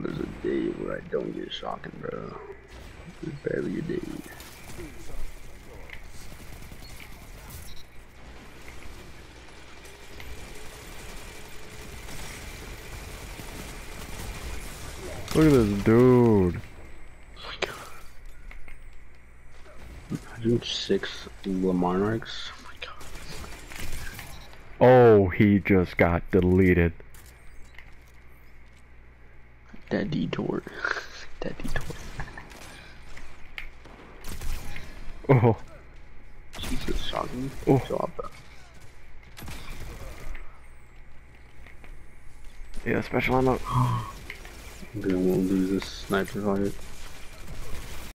There's a day where I don't get shocking, bro. There's barely a day. Look at this dude. Oh my god. Imagine 6 Lamarnarchs. Oh my god. Oh, he just got deleted. That detour. That detour. Oh. Jesus, shocking. Oh. Drop that. Yeah, special ammo. I'm gonna lose this sniper fight.